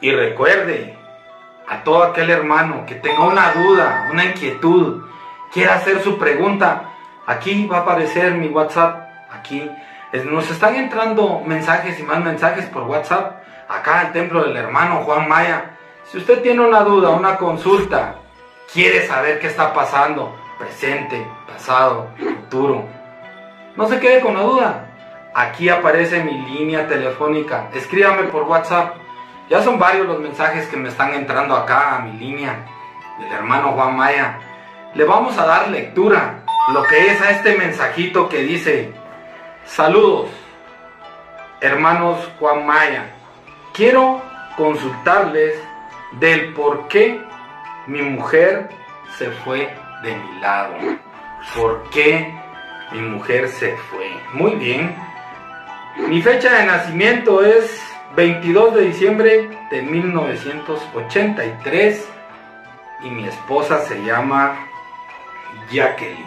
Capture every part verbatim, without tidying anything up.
Y recuerde, a todo aquel hermano que tenga una duda, una inquietud, quiera hacer su pregunta, aquí va a aparecer mi WhatsApp, aquí. Nos están entrando mensajes y más mensajes por WhatsApp, acá al templo del hermano Juan Maya. Si usted tiene una duda, una consulta, quiere saber qué está pasando, presente, pasado, futuro, no se quede con la duda. Aquí aparece mi línea telefónica, escríbame por WhatsApp. Ya son varios los mensajes que me están entrando acá a mi línea del hermano Juan Maya. Le vamos a dar lectura, lo que es a este mensajito que dice: saludos, hermanos Juan Maya. Quiero consultarles del por qué mi mujer se fue de mi lado. ¿Por qué mi mujer se fue? Muy bien. Mi fecha de nacimiento es veintidós de diciembre de mil novecientos ochenta y tres y mi esposa se llama Jacqueline.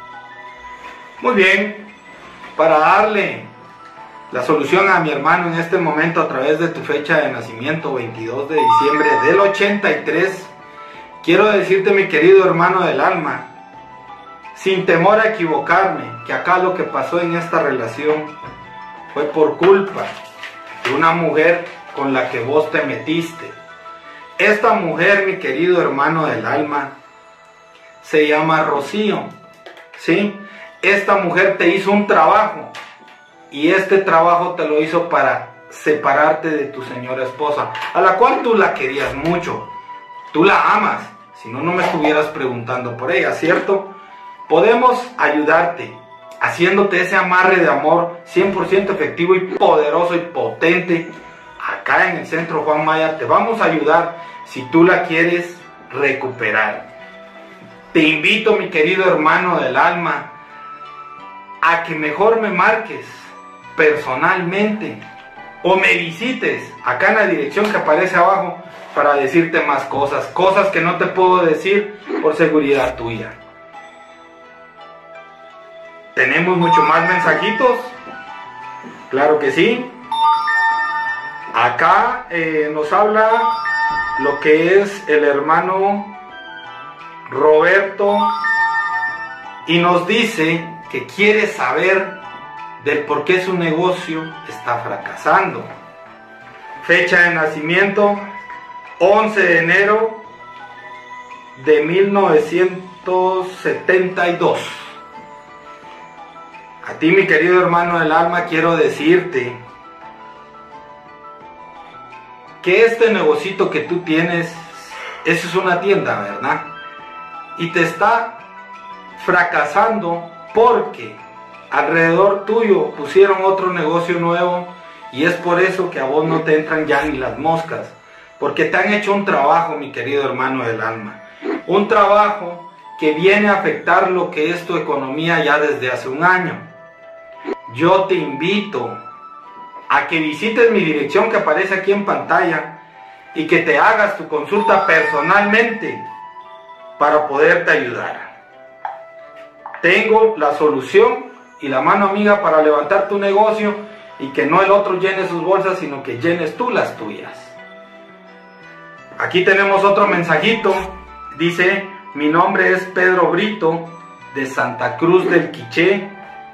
Muy bien, para darle la solución a mi hermano en este momento a través de tu fecha de nacimiento, veintidós de diciembre del ochenta y tres, quiero decirte, mi querido hermano del alma, sin temor a equivocarme, que acá lo que pasó en esta relación fue por culpa de una mujer con la que vos te metiste. Esta mujer, mi querido hermano del alma, se llama Rocío, ¿sí? Esta mujer te hizo un trabajo y este trabajo te lo hizo para separarte de tu señora esposa, a la cual tú la querías mucho, tú la amas, si no, no me estuvieras preguntando por ella, ¿cierto? Podemos ayudarte haciéndote ese amarre de amor cien por ciento efectivo y poderoso y potente. Acá en el Centro Juan Maya te vamos a ayudar si tú la quieres recuperar. Te invito, mi querido hermano del alma, a que mejor me marques personalmente o me visites acá en la dirección que aparece abajo para decirte más cosas, cosas que no te puedo decir por seguridad tuya. ¿Tenemos mucho más mensajitos? Claro que sí. Acá eh, nos habla lo que es el hermano Roberto y nos dice que quiere saber del por qué su negocio está fracasando. Fecha de nacimiento once de enero de mil novecientos setenta y dos. A ti, mi querido hermano del alma, quiero decirte que este negocito que tú tienes, eso es una tienda, ¿verdad? Y te está fracasando porque alrededor tuyo pusieron otro negocio nuevo y es por eso que a vos no te entran ya ni las moscas, porque te han hecho un trabajo, mi querido hermano del alma, un trabajo que viene a afectar lo que es tu economía ya desde hace un año. Yo te invito a que visites mi dirección que aparece aquí en pantalla y que te hagas tu consulta personalmente para poderte ayudar. Tengo la solución y la mano amiga para levantar tu negocio y que no el otro llene sus bolsas, sino que llenes tú las tuyas. Aquí tenemos otro mensajito. Dice: mi nombre es Pedro Brito, de Santa Cruz del Quiché.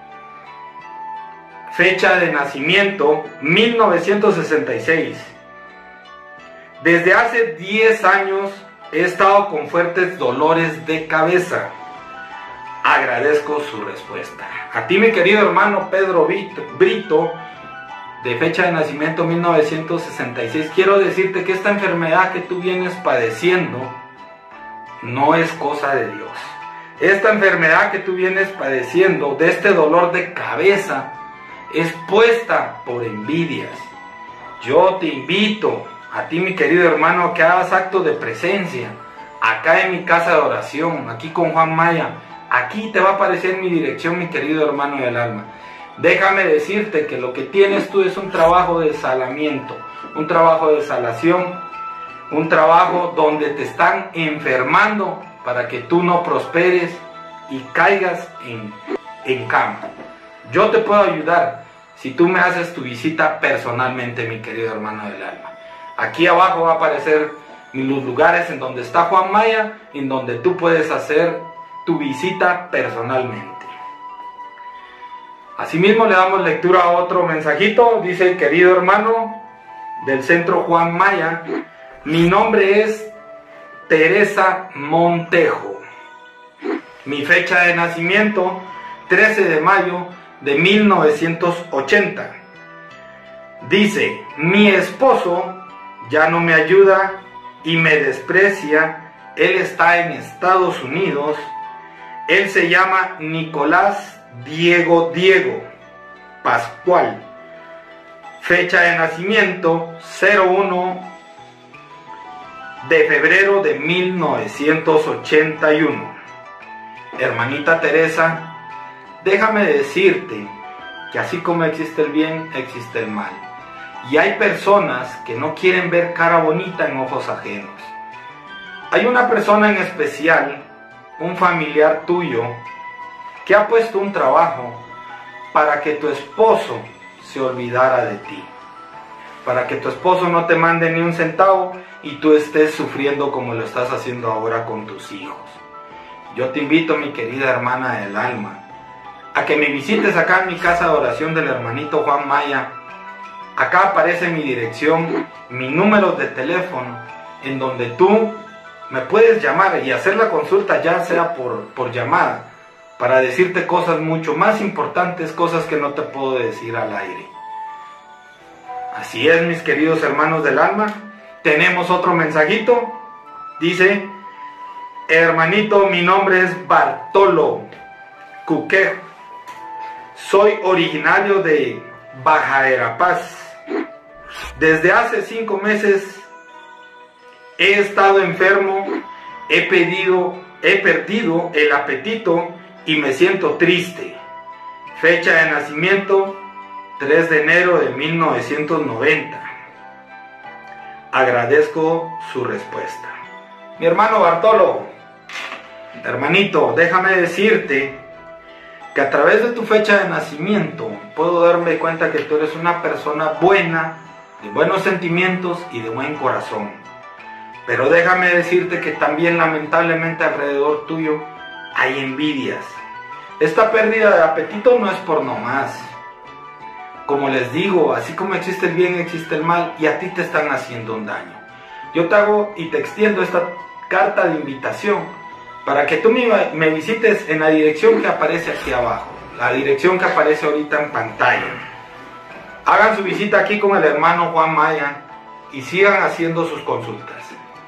Fecha de nacimiento mil novecientos sesenta y seis. Desde hace diez años he estado con fuertes dolores de cabeza. Agradezco su respuesta. A ti, mi querido hermano Pedro Brito, de fecha de nacimiento mil novecientos sesenta y seis, quiero decirte que esta enfermedad que tú vienes padeciendo no es cosa de Dios. Esta enfermedad que tú vienes padeciendo, de este dolor de cabeza, es puesta por envidias. Yo te invito a ti, mi querido hermano, a que hagas acto de presencia acá en mi casa de oración, aquí con Juan Maya. Aquí te va a aparecer mi dirección, mi querido hermano del alma. Déjame decirte que lo que tienes tú es un trabajo de salamiento, un trabajo de salación, un trabajo donde te están enfermando para que tú no prosperes y caigas en, en cama. Yo te puedo ayudar si tú me haces tu visita personalmente, mi querido hermano del alma. Aquí abajo va a aparecer los lugares en donde está Juan Maya, en donde tú puedes hacer tu visita personalmente. Asimismo le damos lectura a otro mensajito. Dice: querido hermano del Centro Juan Maya, mi nombre es Teresa Montejo. Mi fecha de nacimiento, trece de mayo de mil novecientos ochenta. Dice: mi esposo ya no me ayuda y me desprecia. Él está en Estados Unidos. Él se llama Nicolás Diego Diego Pascual. Fecha de nacimiento, cero uno de febrero de mil novecientos ochenta y uno. Hermanita Teresa, déjame decirte que así como existe el bien, existe el mal. Y hay personas que no quieren ver cara bonita en ojos ajenos. Hay una persona en especial, un familiar tuyo, que ha puesto un trabajo para que tu esposo se olvidara de ti. Para que tu esposo no te mande ni un centavo y tú estés sufriendo como lo estás haciendo ahora con tus hijos. Yo te invito, mi querida hermana del alma, a que me visites acá en mi casa de oración del hermanito Juan Maya. Acá aparece mi dirección, mi número de teléfono, en donde tú me puedes llamar y hacer la consulta, ya sea por, por llamada, para decirte cosas mucho más importantes, cosas que no te puedo decir al aire. Así es, mis queridos hermanos del alma. Tenemos otro mensajito. Dice: hermanito, mi nombre es Bartolo Cuquejo. Soy originario de Baja Verapaz. Desde hace cinco meses he estado enfermo, he pedido, he perdido el apetito y me siento triste. Fecha de nacimiento, tres de enero de mil novecientos noventa. Agradezco su respuesta. Mi hermano Bartolo, hermanito, déjame decirte que a través de tu fecha de nacimiento puedo darme cuenta que tú eres una persona buena, de buenos sentimientos y de buen corazón. Pero déjame decirte que también lamentablemente alrededor tuyo hay envidias. Esta pérdida de apetito no es por nomás. Como les digo, así como existe el bien, existe el mal, y a ti te están haciendo un daño. Yo te hago y te extiendo esta carta de invitación para que tú me, me visites en la dirección que aparece aquí abajo, la dirección que aparece ahorita en pantalla. Hagan su visita aquí con el hermano Juan Maya y sigan haciendo sus consultas.